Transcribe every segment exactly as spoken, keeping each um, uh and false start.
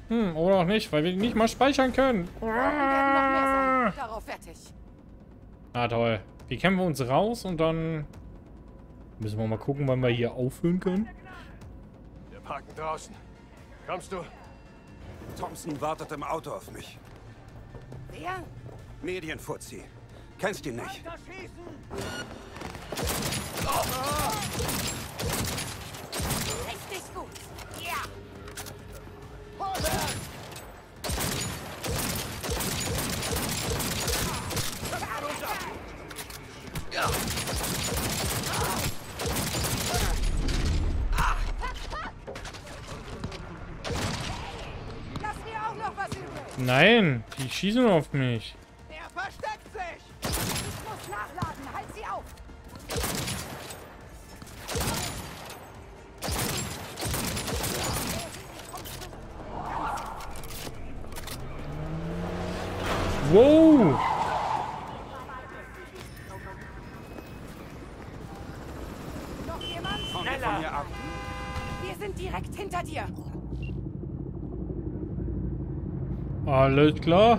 Hm, oder auch nicht, weil wir nicht mal speichern können. Ah. Darauf fertig. Ah, toll. Wie kämpfen wir uns raus und dann müssen wir mal gucken, wann wir hier aufhören können. Wir parken draußen. Kommst du? Thompson wartet im Auto auf mich. Wer? Medienfuzzi. Kennst ihn nicht? Richtig gut. Ja. Ja. Lass mir auch noch was übrig. Nein, die schießen auf mich. Er versteckt sich. Ich muss nachladen. Halt sie auf. Wow. Noch jemand? Komm von mir ab. Wir sind direkt hinter dir. Alles klar.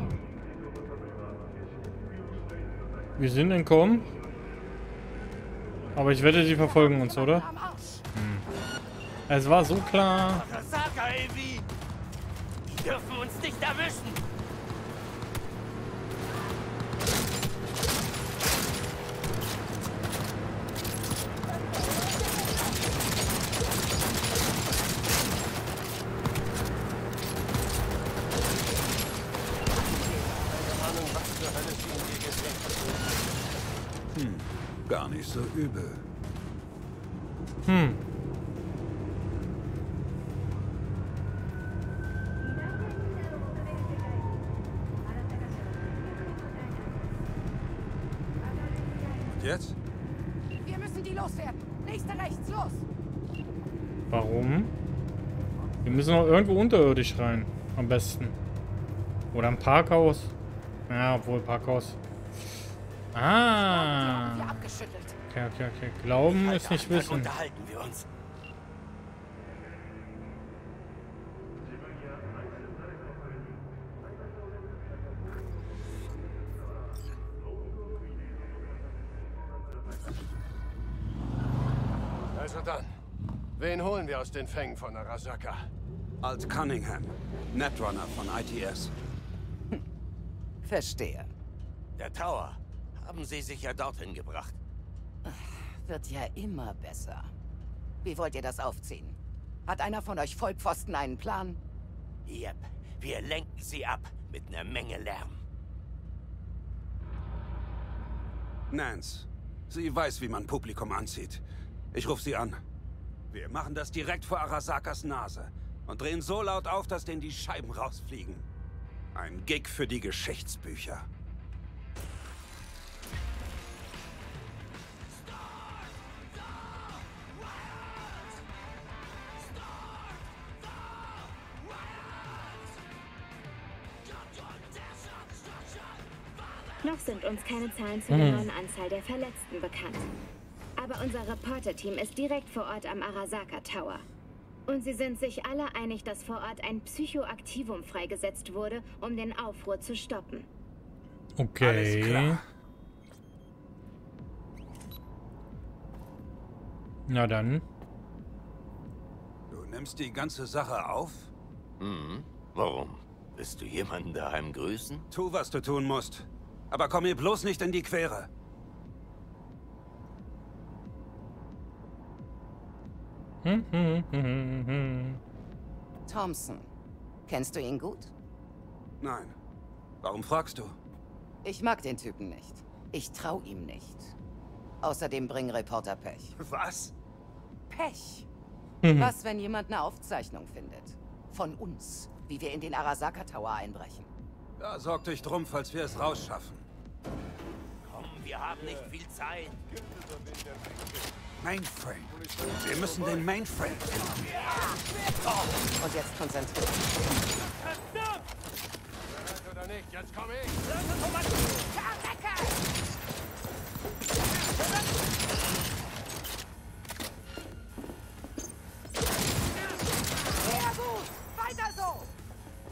Wir sind entkommen. Aber ich wette, sie verfolgen uns, oder? Am Arsch. Es war so klar. Arasaka, Evi! Die dürfen uns nicht erwischen! Hm, gar nicht so übel. Hm. Und jetzt? Wir müssen die loswerden. Nächste rechts, los. Warum? Wir müssen noch irgendwo unterirdisch rein. Am besten. Oder ein Parkhaus. Ja, obwohl Parkhaus. Wir Ah. abgeschüttelt. Okay, okay, okay. Glauben ist nicht Dann wissen. unterhalten wir uns. Also dann. Wen holen wir aus den Fängen von Arasaka? Alt Cunningham. Netrunner von I T S. Verstehe. Der Tower. Haben Sie sicher dorthin gebracht. Wird ja immer besser. Wie wollt ihr das aufziehen? Hat einer von euch Vollpfosten einen Plan? Yep. Wir lenken sie ab mit einer Menge Lärm. Nance. Sie weiß, wie man Publikum anzieht. Ich rufe sie an. Wir machen das direkt vor Arasakas Nase. Und drehen so laut auf, dass denen die Scheiben rausfliegen. Ein Gig für die Geschichtsbücher. Noch sind uns keine Zahlen zu der neuen Anzahl der Verletzten bekannt. Aber unser Reporter-Team ist direkt vor Ort am Arasaka Tower. Und sie sind sich alle einig, dass vor Ort ein Psychoaktivum freigesetzt wurde, um den Aufruhr zu stoppen. Okay. Alles klar. Na dann. Du nimmst die ganze Sache auf? Mhm. Warum? Willst du jemanden daheim grüßen? Tu, was du tun musst. Aber komm mir bloß nicht in die Quere. Hm, hm, hm, hm, hm. Thompson. Kennst du ihn gut? Nein. Warum fragst du? Ich mag den Typen nicht. Ich trau ihm nicht. Außerdem bringen Reporter Pech. Was? Pech? Mhm. Was, wenn jemand eine Aufzeichnung findet? Von uns, wie wir in den Arasaka Tower einbrechen. Da sorg dich drum, falls wir es rausschaffen. Komm, wir haben nicht viel Zeit. Mainframe. Wir müssen den Mainframe finden. Und jetzt konzentriert. Oder nicht? Jetzt komm ich! Verrecke! Sehr gut! Weiter so!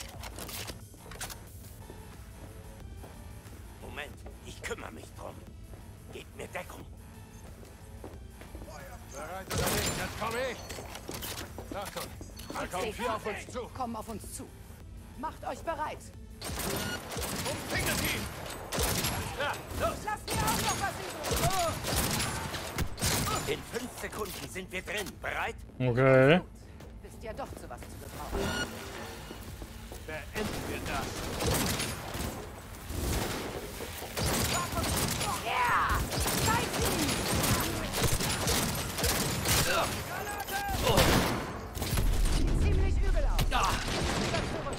kommen vier auf uns zu. Kommen auf uns zu. Macht euch bereit. Umzingelt ihn! Ja, los! Lasst mir auch noch was übrig. In fünf Sekunden sind wir drin. Bereit? Okay. Bist ja doch zu was zu gebrauchen. Beenden wir das. Ja! Seid ihn! Sieht ziemlich übel aus. Wieder zurück.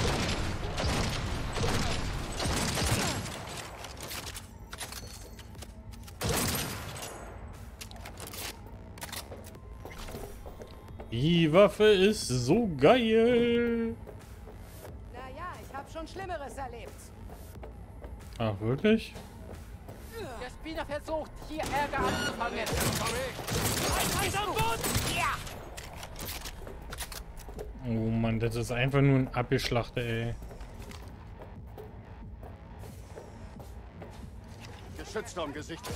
Die Waffe ist so geil. Naja, ich habe schon Schlimmeres erlebt. Ach, wirklich? Der Spieler versucht, hier Ärger anzufangen. Oh Mann, das ist einfach nur ein Abgeschlachter, ey. Geschützturm gesichtet.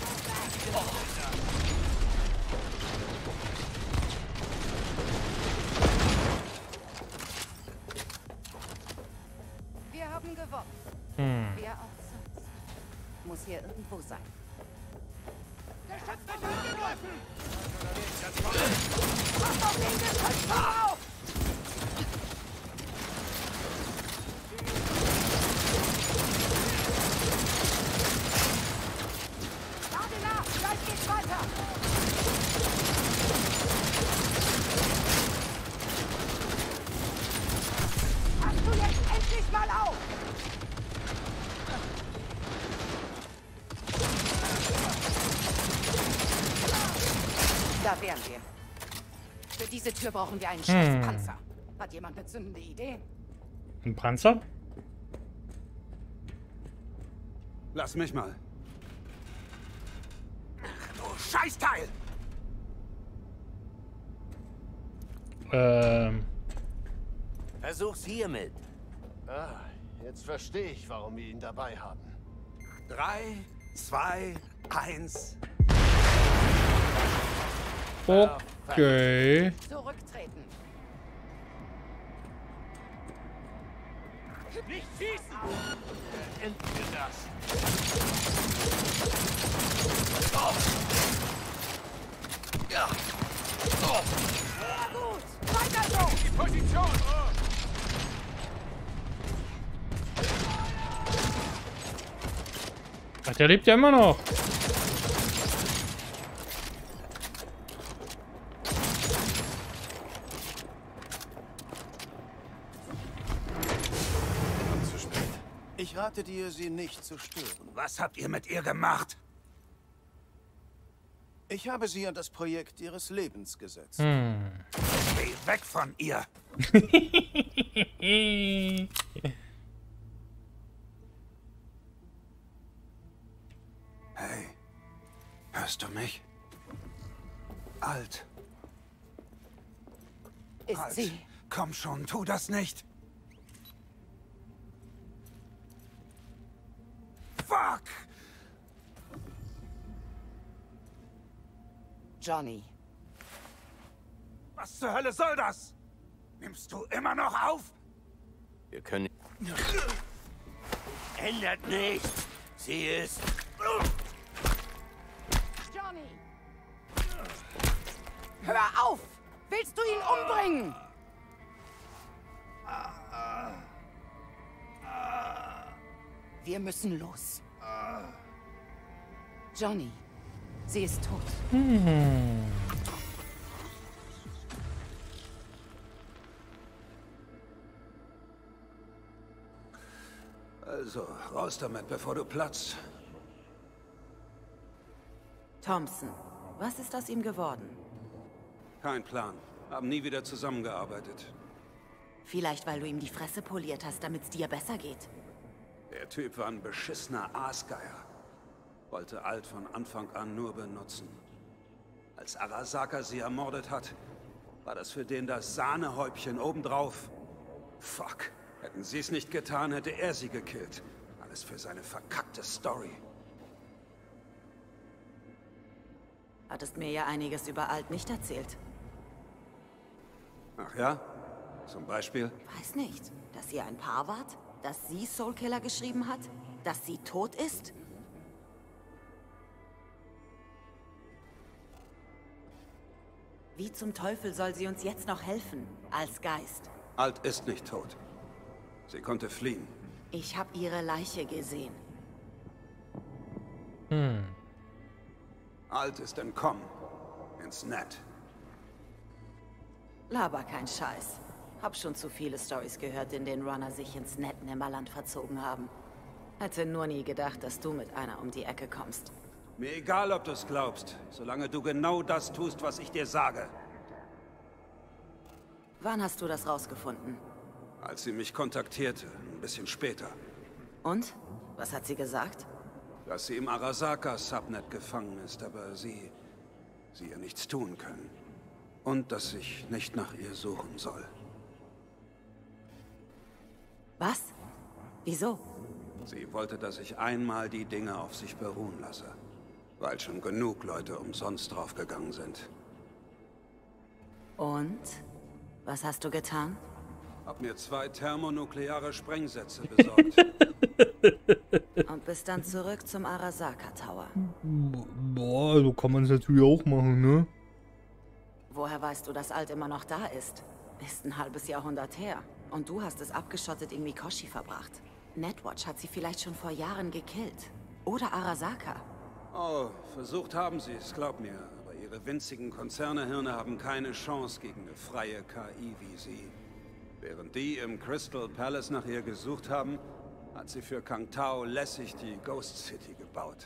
Wir haben gewonnen. Hm. Wer auch sonst. Muss hier irgendwo sein. Passt auf den Geschützturm auf! Lade nach, gleich geht's weiter! Hast du jetzt endlich mal auf! Da wären wir. Für diese Tür brauchen wir einen scheiß Panzer. Hat jemand eine zündende Idee? Ein Panzer? Lass mich mal. Du Scheißteil! Ähm. Versuch's hiermit. Ah, jetzt verstehe ich, warum wir ihn dabei haben. Drei, zwei, eins. Okay. Zurücktreten. Nicht schießen! Beenden wir das. Sehr gut! Weiter so! Die Position! Ach, der lebt ja immer noch. Zu spät. Ich rate dir, sie nicht zu stören. Was habt ihr mit ihr gemacht? Ich habe sie an das Projekt ihres Lebens gesetzt. Hm. Geh weg von ihr! Hey, hörst du mich? Alt, Ist alt. sie. Komm schon, tu das nicht! Fuck! Johnny. Was zur Hölle soll das? Nimmst du immer noch auf? Wir können... Ändert nichts. Sie ist... Johnny! Hör auf! Willst du ihn umbringen? Wir müssen los. Johnny, sie ist tot. Hm. Also, raus damit, bevor du platzt. Thompson, was ist aus ihm geworden? Kein Plan. Haben nie wieder zusammengearbeitet. Vielleicht, weil du ihm die Fresse poliert hast, damit es dir besser geht. Der Typ war ein beschissener Aasgeier. Wollte Alt von Anfang an nur benutzen. Als Arasaka sie ermordet hat, war das für den das Sahnehäubchen obendrauf. Fuck. Hätten sie es nicht getan, hätte er sie gekillt. Alles für seine verkackte Story. Hattest mir ja einiges über Alt nicht erzählt. Ach ja? Zum Beispiel? Weiß nicht, dass ihr ein Paar wart? Dass sie Soulkiller geschrieben hat? Dass sie tot ist? Wie zum Teufel soll sie uns jetzt noch helfen, als Geist? Alt ist nicht tot. Sie konnte fliehen. Ich habe ihre Leiche gesehen. Hm. Alt ist entkommen. Ins Net. Laber kein Scheiß. Hab schon zu viele Storys gehört, in denen Runner sich ins Net-Nimmerland verzogen haben. Hätte nur nie gedacht, dass du mit einer um die Ecke kommst. Mir egal, ob du es glaubst, solange du genau das tust, was ich dir sage. Wann hast du das rausgefunden? Als sie mich kontaktierte, ein bisschen später. Und? Was hat sie gesagt? Dass sie im Arasaka-Subnet gefangen ist, aber sie... sie ihr nichts tun können. Und dass ich nicht nach ihr suchen soll. Was? Wieso? Sie wollte, dass ich einmal die Dinge auf sich beruhen lasse. Weil schon genug Leute umsonst draufgegangen sind. Und? Was hast du getan? Hab mir zwei thermonukleare Sprengsätze besorgt. Und bist dann zurück zum Arasaka Tower. Boah, so kann man es natürlich auch machen, ne? Woher weißt du, dass Alt immer noch da ist? Ist ein halbes Jahrhundert her. Und du hast es abgeschottet in Mikoshi verbracht. Netwatch hat sie vielleicht schon vor Jahren gekillt. Oder Arasaka. Oh, versucht haben sie es, glaub mir. Aber ihre winzigen Konzernehirne haben keine Chance gegen eine freie K I wie sie. Während die im Crystal Palace nach ihr gesucht haben, hat sie für Kang Tao lässig die Ghost City gebaut.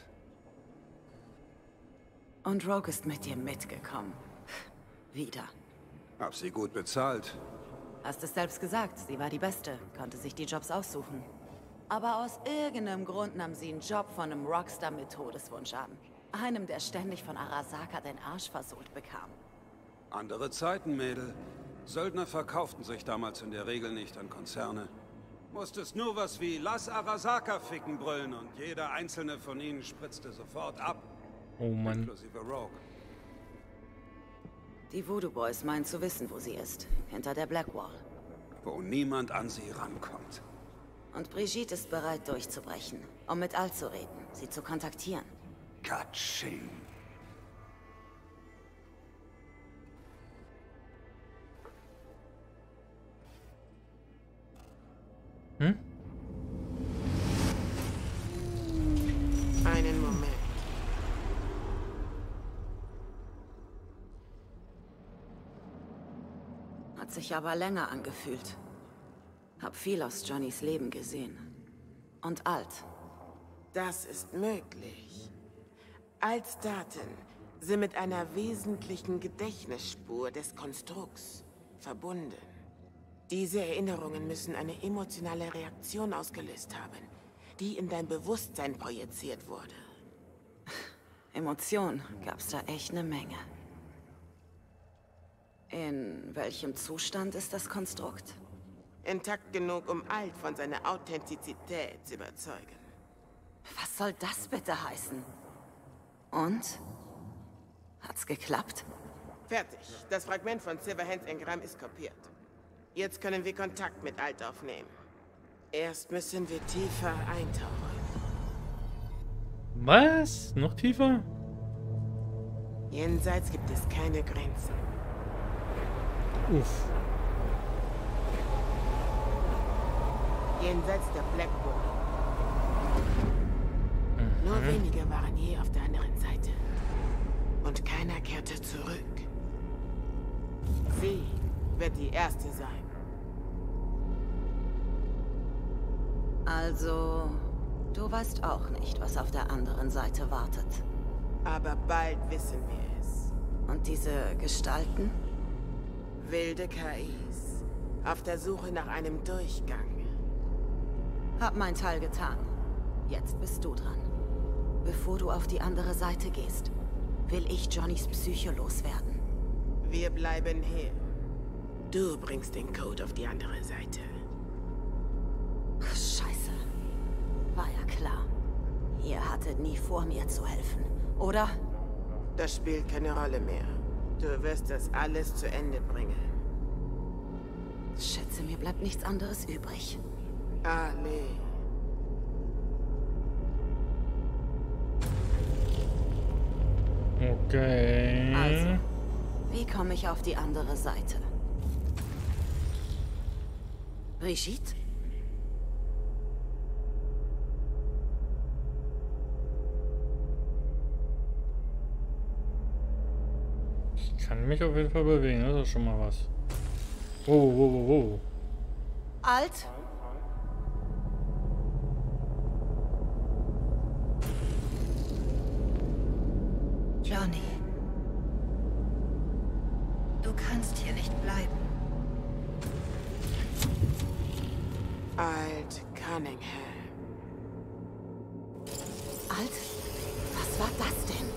Und Rogue ist mit dir mitgekommen. Wieder. Hab sie gut bezahlt. Hast es selbst gesagt, sie war die Beste, konnte sich die Jobs aussuchen. Aber aus irgendeinem Grund nahm sie einen Job von einem Rockstar mit Todeswunsch an. Einem, der ständig von Arasaka den Arsch versohlt bekam. Andere Zeiten, Mädel. Söldner verkauften sich damals in der Regel nicht an Konzerne. Musstest nur was wie Lass Arasaka ficken brüllen und jeder einzelne von ihnen spritzte sofort ab. Oh Mann. Inklusive Rogue. Die Voodoo Boys meinen zu wissen, wo sie ist. Hinter der Blackwall. Wo niemand an sie rankommt. Und Brigitte ist bereit durchzubrechen, um mit Alt zu reden, sie zu kontaktieren. Katsching. Hm? Einen Moment. Hat sich aber länger angefühlt. Hab viel aus Johnnys Leben gesehen. Und Alt. Das ist möglich. Als Daten sind mit einer wesentlichen Gedächtnisspur des Konstrukts verbunden. Diese Erinnerungen müssen eine emotionale Reaktion ausgelöst haben, die in dein Bewusstsein projiziert wurde. Emotion gab's da echt eine Menge. In welchem Zustand ist das Konstrukt? Intakt genug, um Alt von seiner Authentizität zu überzeugen. Was soll das bitte heißen? Und? Hat's geklappt? Fertig. Das Fragment von Silverhands Engramm ist kopiert. Jetzt können wir Kontakt mit Alt aufnehmen. Erst müssen wir tiefer eintauchen. Was? Noch tiefer? Jenseits gibt es keine Grenzen. Uff. Jenseits der Blackwall. Mhm. Nur wenige waren je auf der anderen Seite. Und keiner kehrte zurück. Sie wird die Erste sein. Also, du weißt auch nicht, was auf der anderen Seite wartet. Aber bald wissen wir es. Und diese Gestalten? Wilde K Is. Auf der Suche nach einem Durchgang. Hab mein Teil getan. Jetzt bist du dran. Bevor du auf die andere Seite gehst, will ich Johnnys Psyche loswerden. Wir bleiben hier. Du bringst den Code auf die andere Seite. Scheiße. War ja klar. Ihr hattet nie vor, mir zu helfen, oder? Das spielt keine Rolle mehr. Du wirst das alles zu Ende bringen. Schätze, mir bleibt nichts anderes übrig. Ali. Okay. Also, wie komme ich auf die andere Seite? Brigitte? Ich kann mich auf jeden Fall bewegen, das ist schon mal was. Wow, wow, wow, wow. Alt? Johnny. Du kannst hier nicht bleiben. Alt Cunningham. Alt? Was war das denn?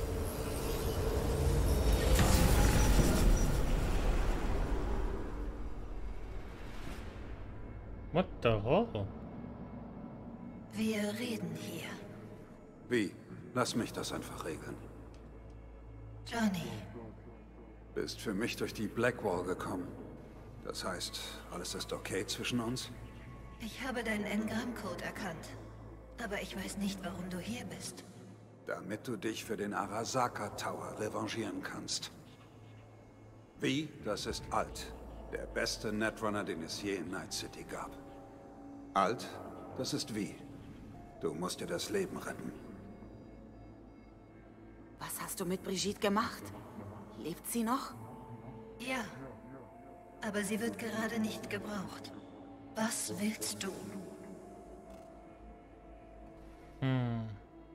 What the hell? Wir reden hier. Wie? Lass mich das einfach regeln. Johnny. Bist für mich durch die Blackwall gekommen. Das heißt, alles ist okay zwischen uns? Ich habe deinen Engramm-Code erkannt. Aber ich weiß nicht, warum du hier bist. Damit du dich für den Arasaka Tower revanchieren kannst. Wie? Das ist Alt. Der beste Netrunner, den es je in Night City gab. Alt? Das ist Wie. Du musst dir das Leben retten. Was hast du mit Brigitte gemacht? Lebt sie noch? Ja. Aber sie wird gerade nicht gebraucht. Was willst du? Hm.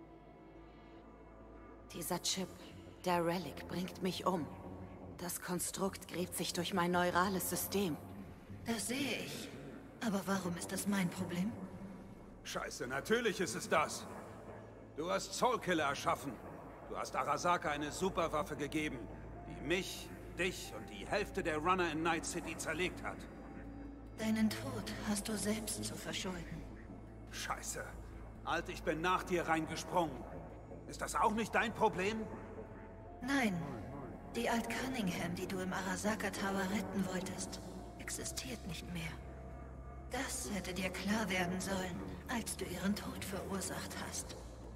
Dieser Chip, der Relic, bringt mich um. Das Konstrukt gräbt sich durch mein neurales System. Das sehe ich. Aber warum ist das mein Problem? Scheiße, natürlich ist es das. Du hast Soulkiller erschaffen. Du hast Arasaka eine Superwaffe gegeben, die mich, dich und die Hälfte der Runner in Night City zerlegt hat. Deinen Tod hast du selbst zu verschulden. Scheiße. Alt, ich bin nach dir reingesprungen. Ist das auch nicht dein Problem? Nein. Die Alt Cunningham, die du im Arasaka Tower retten wolltest, existiert nicht mehr. Das hätte dir klar werden sollen, als du ihren Tod verursacht hast.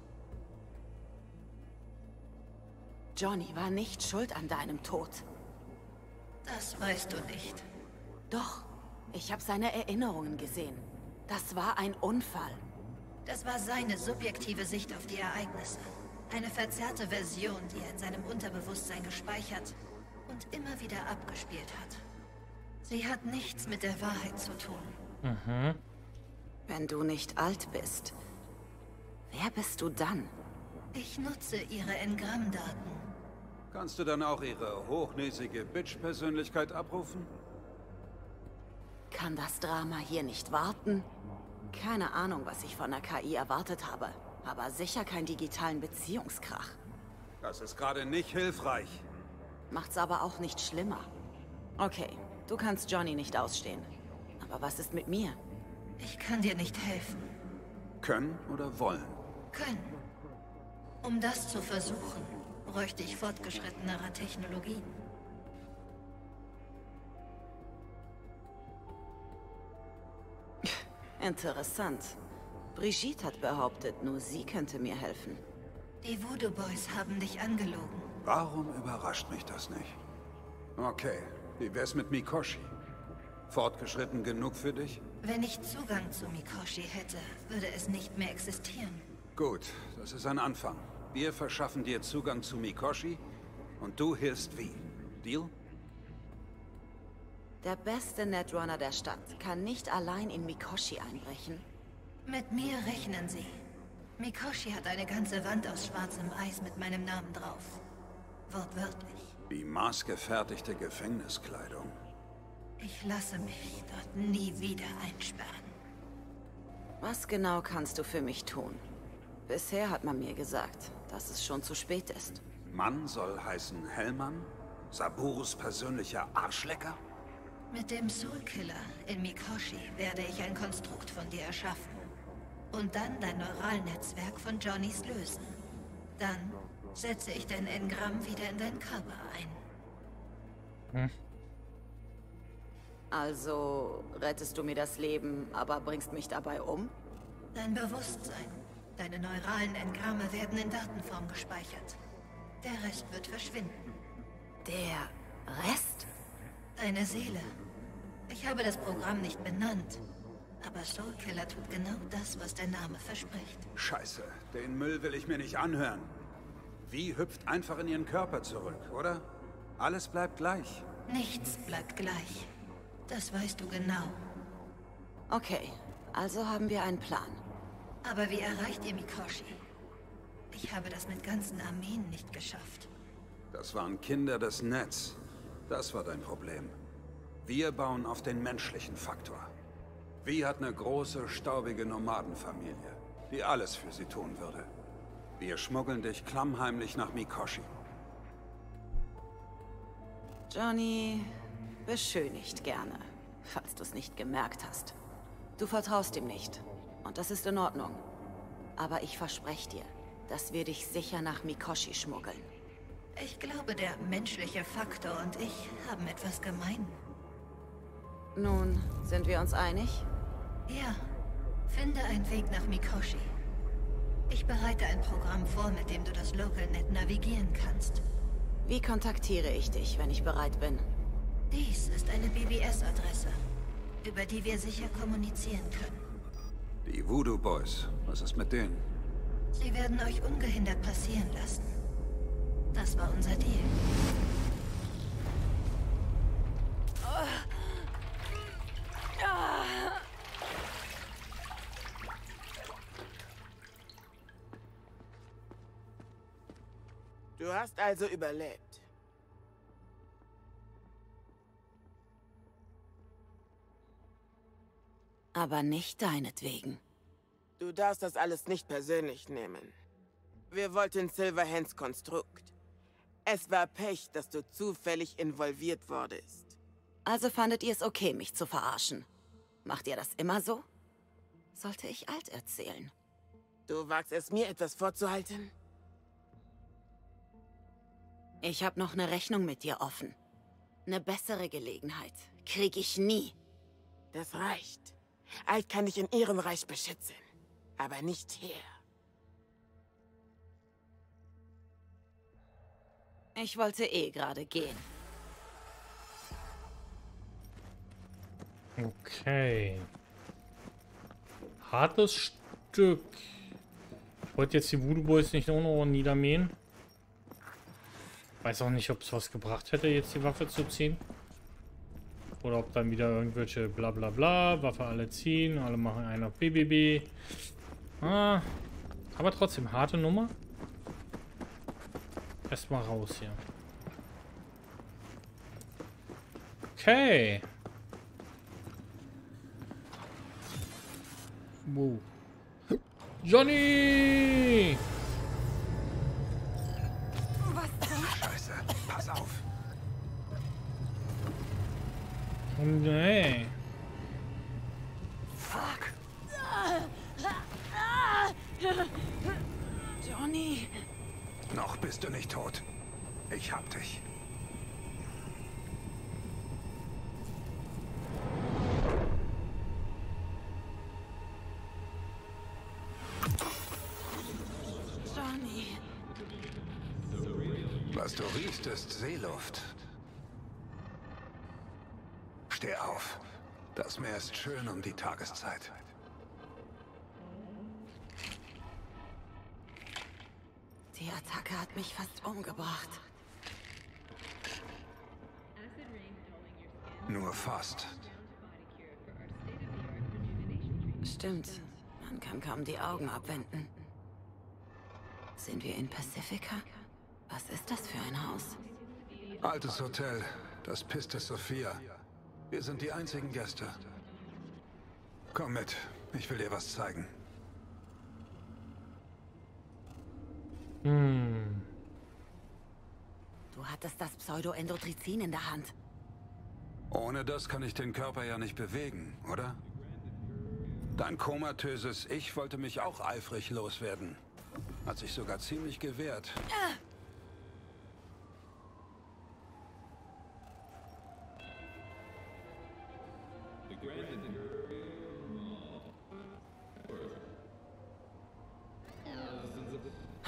Johnny war nicht schuld an deinem Tod. Das weißt du nicht. Doch, ich habe seine Erinnerungen gesehen. Das war ein Unfall. Das war seine subjektive Sicht auf die Ereignisse. Eine verzerrte Version, die er in seinem Unterbewusstsein gespeichert und immer wieder abgespielt hat. Sie hat nichts mit der Wahrheit zu tun. Mhm. Wenn du nicht alt bist, wer bist du dann? Ich nutze ihre Engramm-Daten. Kannst du dann auch ihre hochnäsige Bitch-Persönlichkeit abrufen? Kann das Drama hier nicht warten? Keine Ahnung, was ich von der K I erwartet habe. Aber sicher keinen digitalen Beziehungskrach. Das ist gerade nicht hilfreich. Macht's aber auch nicht schlimmer. Okay, du kannst Johnny nicht ausstehen. Aber was ist mit mir? Ich kann dir nicht helfen. Können oder wollen? Können. Um das zu versuchen, bräuchte ich fortgeschrittenere Technologien. Interessant. Brigitte hat behauptet, nur sie könnte mir helfen. Die Voodoo Boys haben dich angelogen. Warum überrascht mich das nicht? Okay, wie wär's mit Mikoshi? Fortgeschritten genug für dich? Wenn ich Zugang zu Mikoshi hätte, würde es nicht mehr existieren. Gut, das ist ein Anfang. Wir verschaffen dir Zugang zu Mikoshi und du hilfst Wie. Deal? Der beste Netrunner der Stadt kann nicht allein in Mikoshi einbrechen. Mit mir rechnen Sie. Mikoshi hat eine ganze Wand aus schwarzem Eis mit meinem Namen drauf. Wortwörtlich. Wie maßgefertigte Gefängniskleidung. Ich lasse mich dort nie wieder einsperren. Was genau kannst du für mich tun? Bisher hat man mir gesagt, dass es schon zu spät ist. Mann soll heißen Hellmann? Saburus persönlicher Arschlecker? Mit dem Soulkiller in Mikoshi werde ich ein Konstrukt von dir erschaffen. Und dann dein Neuralnetzwerk von Johnnys lösen. Dann setze ich dein Engramm wieder in deinen Körper ein. Hm. Also rettest du mir das Leben, aber bringst mich dabei um? Dein Bewusstsein. Deine neuralen Engramme werden in Datenform gespeichert. Der Rest wird verschwinden. Der Rest? Deine Seele. Ich habe das Programm nicht benannt. Aber Soulkiller tut genau das, was der Name verspricht. Scheiße, den Müll will ich mir nicht anhören. Wie hüpft einfach in ihren Körper zurück, oder? Alles bleibt gleich. Nichts bleibt gleich. Das weißt du genau. Okay, also haben wir einen Plan. Aber wie erreicht ihr Mikoshi? Ich habe das mit ganzen Armeen nicht geschafft. Das waren Kinder des Netz. Das war dein Problem. Wir bauen auf den menschlichen Faktor. Vi hat eine große, staubige Nomadenfamilie, die alles für sie tun würde. Wir schmuggeln dich klammheimlich nach Mikoshi. Johnny beschönigt gerne, falls du es nicht gemerkt hast. Du vertraust ihm nicht. Und das ist in Ordnung. Aber ich verspreche dir, dass wir dich sicher nach Mikoshi schmuggeln. Ich glaube, der menschliche Faktor und ich haben etwas gemein. Nun, sind wir uns einig? Ja. Finde einen Weg nach Mikoshi. Ich bereite ein Programm vor, mit dem du das LocalNet navigieren kannst. Wie kontaktiere ich dich, wenn ich bereit bin? Dies ist eine B B S-Adresse, über die wir sicher kommunizieren können. Die Voodoo Boys, was ist mit denen? Sie werden euch ungehindert passieren lassen. Das war unser Deal. Du hast also überlebt. Aber nicht deinetwegen. Du darfst das alles nicht persönlich nehmen. Wir wollten Silverhands Konstrukt. Es war Pech, dass du zufällig involviert wurdest. Also fandet ihr es okay, mich zu verarschen? Macht ihr das immer so? Sollte ich alt erzählen? Du wagst es mir, etwas vorzuhalten? Ich habe noch eine Rechnung mit dir offen. Eine bessere Gelegenheit krieg ich nie. Das reicht. Alt kann dich in ihrem Reich beschützen, aber nicht hier. Ich wollte eh gerade gehen. Okay. Hartes Stück. Ich wollte jetzt die Voodoo Boys nicht auch noch niedermähen. Weiß auch nicht, ob es was gebracht hätte, jetzt die Waffe zu ziehen. Oder ob dann wieder irgendwelche bla bla bla, Waffe alle ziehen, alle machen einen auf B B B. Ah, aber trotzdem, harte Nummer. Erstmal raus hier. Okay. Wow. Johnny! Scheiße, pass auf. Oh nee. Fuck. Johnny. Noch bist du nicht tot. Ich hab dich. Johnny. Was du riechst, ist Seeluft. Steh auf. Das Meer ist schön um die Tageszeit. Die Attacke hat mich fast umgebracht. Nur fast. Stimmt. Man kann kaum die Augen abwenden. Sind wir in Pacifica? Was ist das für ein Haus? Altes Hotel, das Piste Sophia. Wir sind die einzigen Gäste. Komm mit, ich will dir was zeigen. Hm. Du hattest das Pseudoendotrizin in der Hand. Ohne das kann ich den Körper ja nicht bewegen, oder? Dein komatöses Ich wollte mich auch eifrig loswerden. Hat sich sogar ziemlich gewehrt.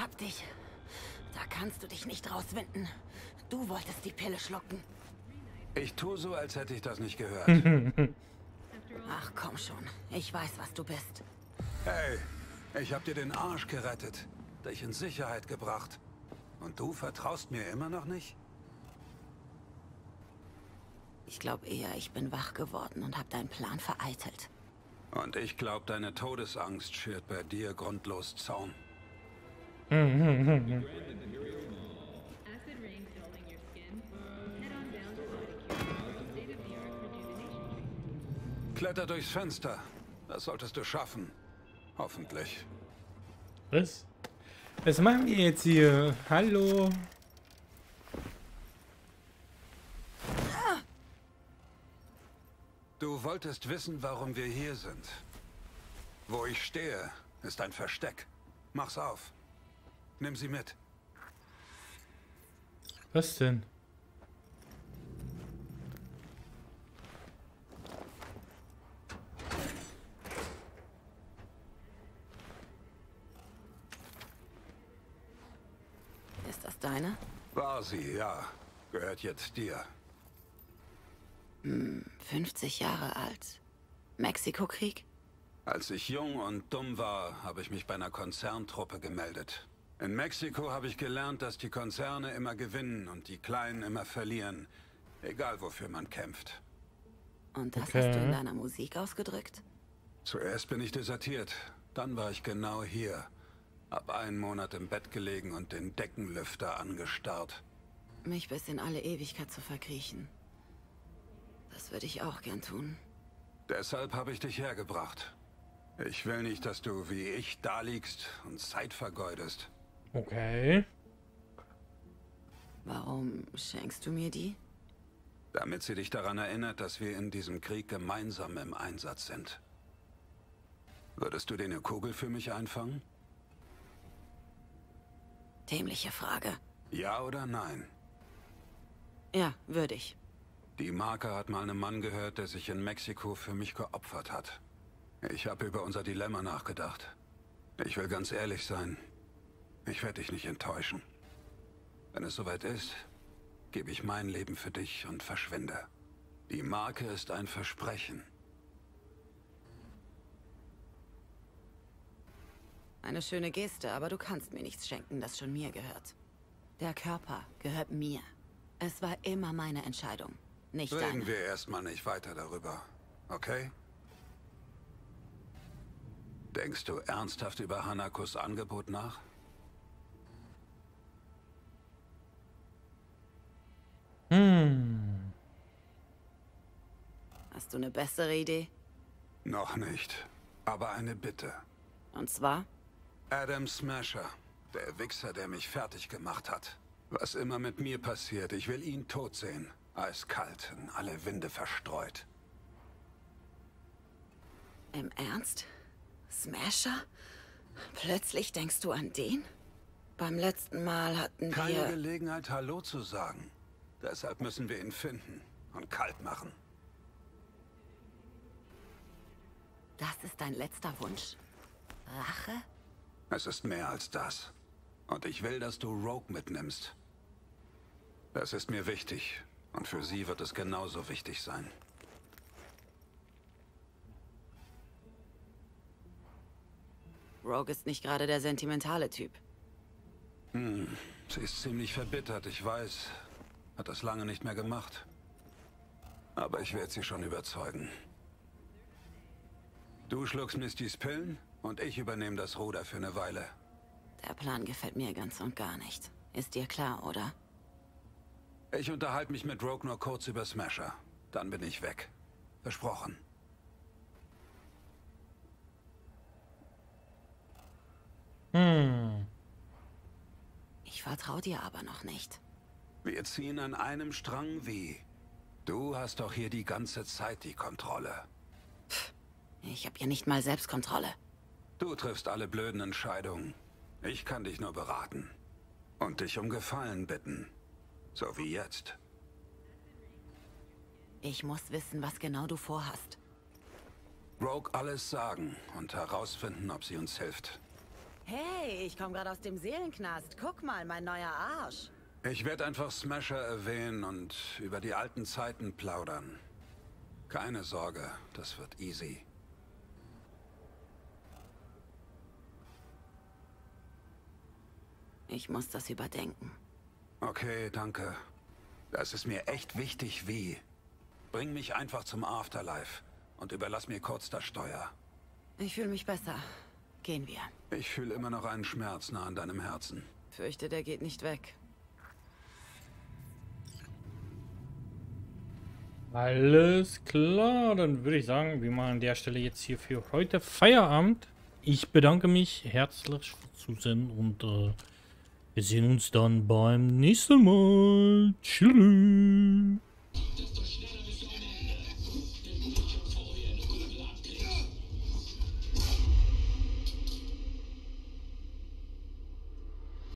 hab dich. Da kannst du dich nicht rauswinden. Du wolltest die Pille schlucken. Ich tue so, als hätte ich das nicht gehört. Ach komm schon, ich weiß, was du bist. Hey, ich hab dir den Arsch gerettet, dich in Sicherheit gebracht. Und du vertraust mir immer noch nicht? Ich glaube eher, ich bin wach geworden und hab deinen Plan vereitelt. Und ich glaube, deine Todesangst schürt bei dir grundlos Zaun. Kletter durchs Fenster. Das solltest du schaffen. Hoffentlich. Was? Was machen wir jetzt hier? Hallo? Du wolltest wissen, warum wir hier sind. Wo ich stehe, ist ein Versteck. Mach's auf. Nimm sie mit. Was denn? Ist das deine? War sie, ja. Gehört jetzt dir. Hm, fünfzig Jahre alt. Mexiko-Krieg? Als ich jung und dumm war, habe ich mich bei einer Konzerntruppe gemeldet. In Mexiko habe ich gelernt, dass die Konzerne immer gewinnen und die Kleinen immer verlieren. Egal, wofür man kämpft. Und das Okay. hast du in deiner Musik ausgedrückt? Zuerst bin ich desertiert. Dann war ich genau hier. Hab einen Monat im Bett gelegen und den Deckenlüfter angestarrt. Mich bis in alle Ewigkeit zu verkriechen. Das würde ich auch gern tun. Deshalb habe ich dich hergebracht. Ich will nicht, dass du wie ich da liegst und Zeit vergeudest. Okay. Warum schenkst du mir die? Damit sie dich daran erinnert, dass wir in diesem Krieg gemeinsam im Einsatz sind. Würdest du dir eine Kugel für mich einfangen? Dämliche Frage. Ja oder nein? Ja, würde ich. Die Marke hat mal einen Mann gehört, der sich in Mexiko für mich geopfert hat. Ich habe über unser Dilemma nachgedacht. Ich will ganz ehrlich sein. Ich werde dich nicht enttäuschen. Wenn es soweit ist, gebe ich mein Leben für dich und verschwinde. Die Marke ist ein Versprechen. Eine schöne Geste, aber du kannst mir nichts schenken, das schon mir gehört. Der Körper gehört mir. Es war immer meine Entscheidung, nicht deine. Reden wir erstmal nicht weiter darüber, okay? Denkst du ernsthaft über Hanakos Angebot nach? Hm. Hast du eine bessere Idee? Noch nicht, aber eine Bitte. Und zwar? Adam Smasher, der Wichser, der mich fertig gemacht hat. Was immer mit mir passiert, ich will ihn tot sehen. Eiskalt, in alle Winde verstreut. Im Ernst? Smasher? Plötzlich denkst du an den? Beim letzten Mal hatten Keine wir... Gelegenheit, Hallo zu sagen. Deshalb müssen wir ihn finden und kalt machen. Das ist dein letzter Wunsch? Rache? Es ist mehr als das. Und ich will, dass du Rogue mitnimmst. Das ist mir wichtig. Und für sie wird es genauso wichtig sein. Rogue ist nicht gerade der sentimentale Typ. Hm, sie ist ziemlich verbittert, ich weiß. Hat das lange nicht mehr gemacht. Aber ich werde sie schon überzeugen. Du schluckst Mistys Pillen und ich übernehme das Ruder für eine Weile. Der Plan gefällt mir ganz und gar nicht. Ist dir klar, oder? Ich unterhalte mich mit Rogue nur kurz über Smasher. Dann bin ich weg. Versprochen. Hm. Ich vertraue dir aber noch nicht. Wir ziehen an einem Strang wie. Du hast doch hier die ganze Zeit die Kontrolle. Pff, ich habe ja nicht mal Selbstkontrolle. Du triffst alle blöden Entscheidungen. Ich kann dich nur beraten. Und dich um Gefallen bitten. So wie jetzt. Ich muss wissen, was genau du vorhast. Rogue alles sagen und herausfinden, ob sie uns hilft. Hey, ich komme gerade aus dem Seelenknast. Guck mal, mein neuer Arsch. Ich werde einfach Smasher erwähnen und über die alten Zeiten plaudern. Keine Sorge, das wird easy. Ich muss das überdenken. Okay, danke. Das ist mir echt wichtig, wie. Bring mich einfach zum Afterlife und überlass mir kurz das Steuer. Ich fühle mich besser. Gehen wir. Ich fühle immer noch einen Schmerz nah an deinem Herzen. Fürchte, der geht nicht weg. Alles klar, dann würde ich sagen, wir machen an der Stelle jetzt hier für heute Feierabend. Ich bedanke mich herzlich fürs Zusehen und äh, wir sehen uns dann beim nächsten Mal. Tschüss.